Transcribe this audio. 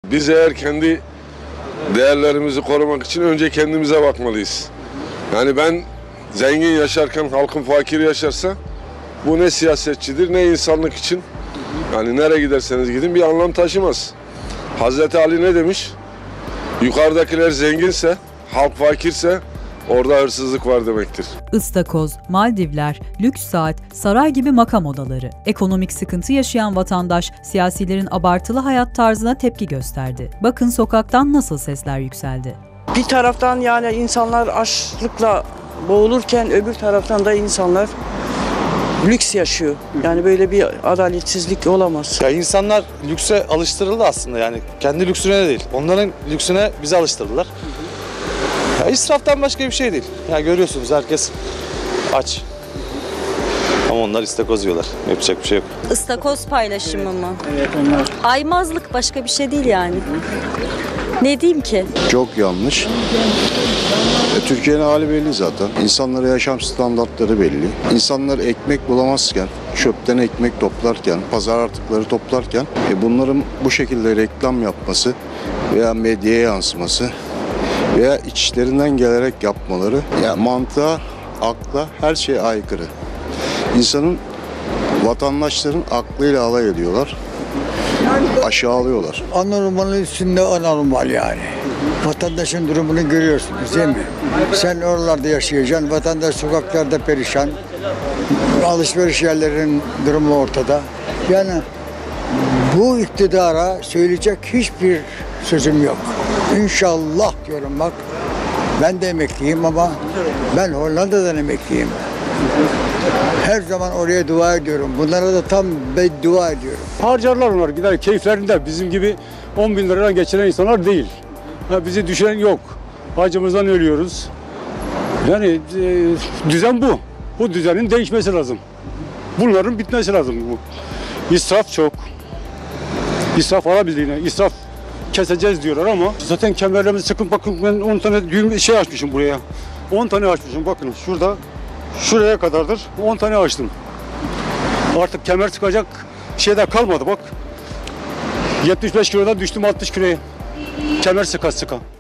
Biz eğer kendi değerlerimizi korumak için önce kendimize bakmalıyız. Yani ben zengin yaşarken halkım fakir yaşarsa bu ne siyasetçidir ne insanlık için. Yani nereye giderseniz gidin bir anlam taşımaz. Hazreti Ali ne demiş? Yukarıdakiler zenginse, halk fakirse orada hırsızlık var demektir. Istakoz, Maldivler, lüks saat, saray gibi makam odaları. Ekonomik sıkıntı yaşayan vatandaş, siyasilerin abartılı hayat tarzına tepki gösterdi. Bakın sokaktan nasıl sesler yükseldi. Bir taraftan yani insanlar açlıkla boğulurken öbür taraftan da insanlar lüks yaşıyor. Yani böyle bir adaletsizlik olamaz. Ya insanlar lükse alıştırıldı aslında yani. Kendi lüksüne de değil. Onların lüksüne bizi alıştırdılar. Ya israftan başka bir şey değil. Ya görüyorsunuz herkes aç. Ama onlar istakoz yiyorlar. Yapacak bir şey yok. Istakoz paylaşımı mı? Evet onlar. Aymazlık başka bir şey değil yani. Ne diyeyim ki? Çok yanlış. Türkiye'nin hali belli zaten. İnsanlara yaşam standartları belli. İnsanlar ekmek bulamazken, çöpten ekmek toplarken, pazar artıkları toplarken bunların bu şekilde reklam yapması veya medyaya yansıması veya içlerinden gelerek yapmaları yani mantığa, akla her şeye aykırı. İnsanın, vatandaşların aklıyla alay ediyorlar. Aşağılıyorlar. Anormalin üstünde anormal yani. Vatandaşın durumunu görüyorsunuz değil mi? Sen oralarda yaşayacaksın, vatandaş sokaklarda perişan. Alışveriş yerlerinin durumu ortada. Yani bu iktidara söyleyecek hiçbir sözüm yok. İnşallah diyorum bak. Ben de emekliyim ama ben Hollanda'dan emekliyim. Her zaman oraya dua ediyorum. Bunlara da tam beddua ediyorum. Harcarlar onlar gider keyiflerinde. Bizim gibi 10 bin liradan geçiren insanlar değil. Bizi düşen yok. Acımızdan ölüyoruz. Yani düzen bu. Bu düzenin değişmesi lazım. Bunların bitmesi lazım. Bu. İsraf çok. İsraf alabildiğine. İsraf keseceğiz diyorlar ama zaten kemerlerimizi sıkın bakın ben 10 tane düğüm açmışım buraya. 10 tane açmışım bakın şurada. Şuraya kadardır 10 tane açtım. Artık kemer sıkacak şeyler kalmadı bak. 75 kilodan düştüm 60 kiloya. Kemer sıka sıka.